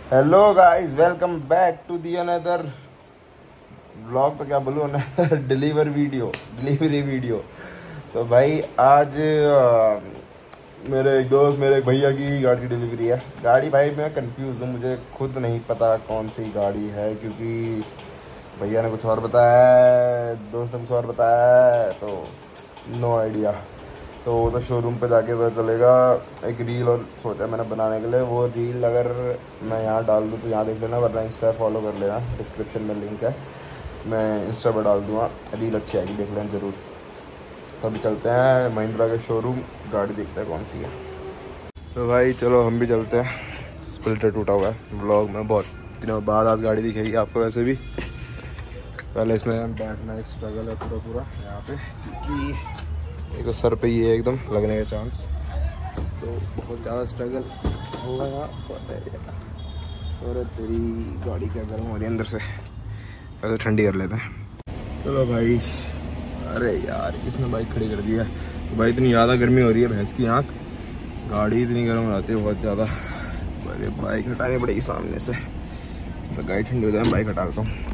Hello guys, welcome back to the another blog. तो क्या बोलूँ डिलीवरी वीडियो। तो भाई आज मेरे एक दोस्त, मेरे एक भैया की गाड़ी की डिलीवरी है। गाड़ी भाई मैं कंफ्यूज हूँ, मुझे खुद नहीं पता कौन सी गाड़ी है, क्योंकि भैया ने कुछ और बताया है, दोस्त ने कुछ और बताया है, तो नो आइडिया। तो शोरूम पे जाके पता चलेगा। एक रील और सोचा मैंने बनाने के लिए, वो रील अगर मैं यहाँ डाल दूँ तो यहाँ देख लेना, वरना इंस्टा फॉलो कर लेना, डिस्क्रिप्शन में लिंक है, मैं इंस्टा पर डाल दूँगा। रील अच्छी आएगी, देख लेना ज़रूर। तो अभी चलते हैं महिंद्रा के शोरूम, गाड़ी देखते हैं कौन सी है। तो भाई चलो हम भी चलते हैं। स्प्लिटर टूटा हुआ है, व्लॉग में बहुत दिनों बाद आज गाड़ी दिखेगी आपको। वैसे भी पहले इसमें बैठना एक स्ट्रगल है पूरा यहाँ पे, क्योंकि एक सर पे ये एकदम लगने का चांस, तो बहुत ज़्यादा स्ट्रगल होगा यहाँ पर। और तेरी गाड़ी क्या गर्म हो रही है अंदर से, पहले ठंडी कर लेते हैं। चलो भाई। अरे यार इसने बाइक खड़ी कर दी है। तो भाई इतनी ज़्यादा गर्मी हो रही है, भैंस की आँख, गाड़ी इतनी गर्म हो जाती है बहुत ज़्यादा। अरे बाइक हटानी पड़ेगी सामने से, तो गाड़ी ठंडी हो जाए। बाइक हटा लेता हूँ।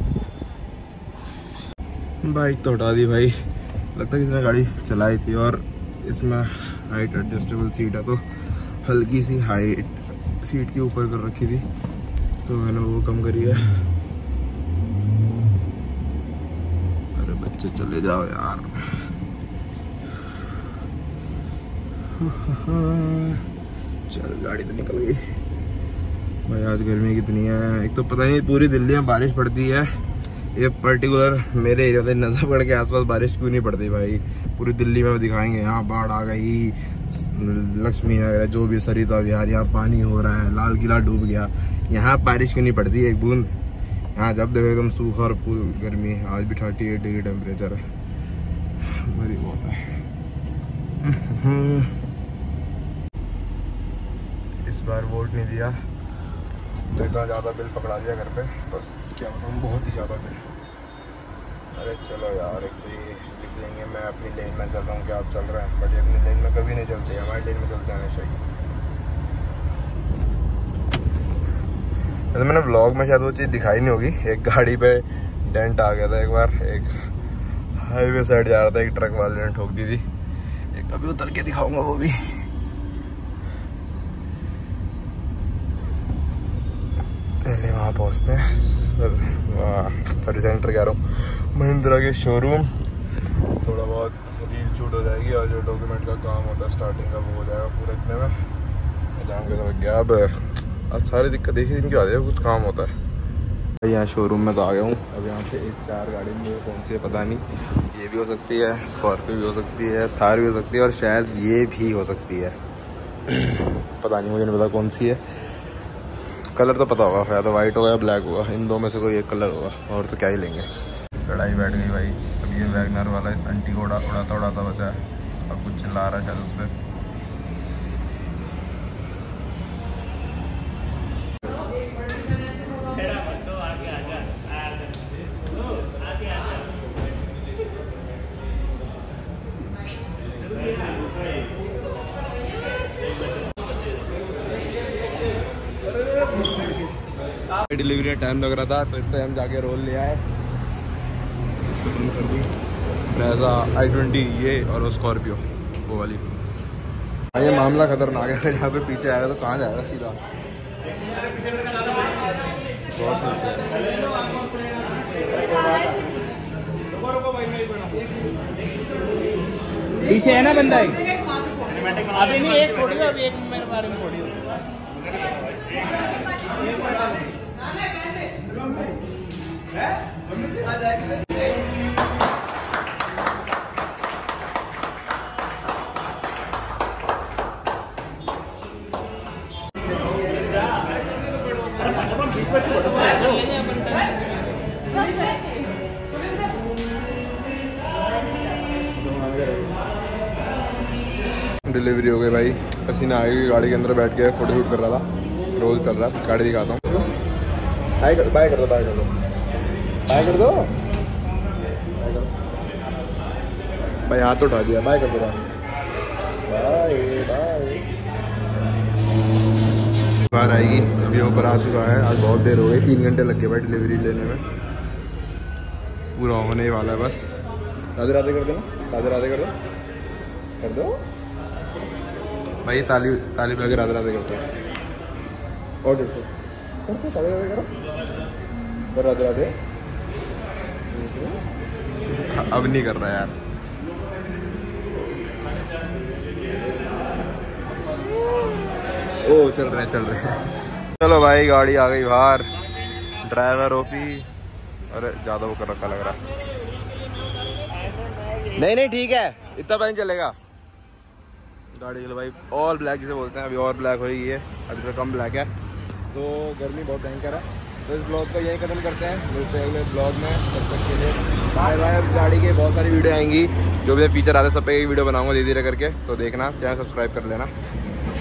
बाइक तो हटा दी भाई, लगता है किसी ने गाड़ी चलाई थी। और इसमें हाइट एडजस्टेबल सीट है, तो हल्की सी हाइट सीट के ऊपर कर रखी थी, तो मैंने वो कम करी है। अरे बच्चे चले जाओ यार। चल गाड़ी तो निकल गई भाई। आज गर्मी कितनी है, एक तो पता नहीं पूरी दिल्ली में बारिश पड़ती है, ये पर्टिकुलर मेरे एरिया में नजफगढ़ के आसपास बारिश क्यों नहीं पड़ती भाई। पूरी दिल्ली में दिखाएंगे यहाँ बाढ़ आ गई, लक्ष्मी नगर, जो भी सरिता विहार, यहाँ पानी हो रहा है, लाल किला डूब गया। यहाँ बारिश क्यों नहीं पड़ती एक बूंद। यहाँ जब देखो एकदम सूखा और पूरी गर्मी। आज भी 38 डिग्री टेम्परेचर है, बड़ी बहुत है। इस बार वोट नहीं दिया तो इतना ज़्यादा बिल पकड़ा दिया घर पे, बस क्या बताऊँ, बहुत ही ज़्यादा बिल। अरे चलो यार, एक तो ये लिख लेंगे मैं अपनी लेन में चल रहा हूँ, क्या आप चल रहे हैं, बट ये अपनी लेन में कभी नहीं चलते, हमारी लेन में चलते हमेशा ही। तो मैंने ब्लॉग में शायद वो चीज़ दिखाई नहीं होगी, एक गाड़ी पे डेंट आ गया था एक बार, एक हाईवे साइड जा रहा था, एक ट्रक वाले ने ठोक दी थी। एक अभी उतर के दिखाऊंगा वो भी। पहले वहाँ पहुँचते हैं, सर्विस सेंटर कह रहा हूँ, महिंद्रा के शोरूम। थोड़ा बहुत रील शूट हो जाएगी और जो डॉक्यूमेंट का काम होता है स्टार्टिंग का, वो हो जाएगा पूरा इतने में। जान के लग गया अब आज सारी दिक्कत देखी इनकी आती है, कुछ काम होता है। यहाँ शोरूम में तो आ गया हूँ। अब यहाँ पे एक 4 गाड़ी में कौन सी है पता नहीं, ये भी हो सकती है, स्कॉर्पियो भी हो सकती है, थार भी हो सकती है, और शायद ये भी हो सकती है। पता नहीं, मुझे नहीं पता कौन सी है। कलर तो पता होगा, या तो वाइट होगा या ब्लैक होगा, इन दो में से कोई एक कलर होगा, और तो क्या ही लेंगे। लड़ाई बैठ गई भाई। अब ये वैगनर वाला इस आंटी को उड़ाता बचा है, अब कुछ चिल्ला रहा है शायद उस पर। डिलीवरी में टाइम लग रहा था, तो इतना हम जाके रोल ले आए, कर दी ब्रेजा i20 ये, और वो स्कॉर्पियो वो वाली। ये मामला खतरनाक है, यहाँ पे पीछे आएगा तो कहाँ जाएगा सीधा, बहुत पीछे है ना बंदा एक। अभी नहीं, एक फोटो, अभी एक मेरे बारे में फोटो। डिलीवरी हो गई भाई। पसीना आएगी, गाड़ी के अंदर बैठ के फोटो शूट कर रहा था, रोल चल रहा है, गाड़ी दिखाता हूँ। बाय कर दो, बाय कर दो, बाय कर दो, बाय कर दो भाई, हाथ उठा दिया, बाय कर दो, बाय बाय। कार आएगी। अभी ऊपर आ चुका है। आज बहुत देर हो गई, 3 घंटे लग गए भाई डिलीवरी लेने में। पूरा होने ही वाला है बस। राधे राधे कर देना, राधे राधे कर दो, कर दो भाई। ताली ताली बजा के राधे राधे करते हैं। और देखो करते राधे राधे करो, राधे राधे। अब नहीं कर रहा यार। ओ चल रहे हैं, चल रहे हैं। चलो भाई गाड़ी आ गई बाहर। Driver OP. अरे ज्यादा वो कर रखा लग रहा। नहीं नहीं ठीक है, इतना टाइम चलेगा गाड़ी। चलो भाई ऑल ब्लैक जिसे बोलते हैं, अभी और ब्लैक हो गई है, अभी तो कम ब्लैक है। तो गर्मी बहुत भयंकर है। तो इस ब्लॉग को यहीं खत्म करते हैं, मिलते हैं अगले ब्लॉग में। तब तक के लिए बाय बाय। गाड़ी के बहुत सारी वीडियो आएंगी, जो भी फीचर आते हैं सब पे वीडियो बनाऊंगा धीरे धीरे करके। तो देखना, चैनल सब्सक्राइब कर लेना।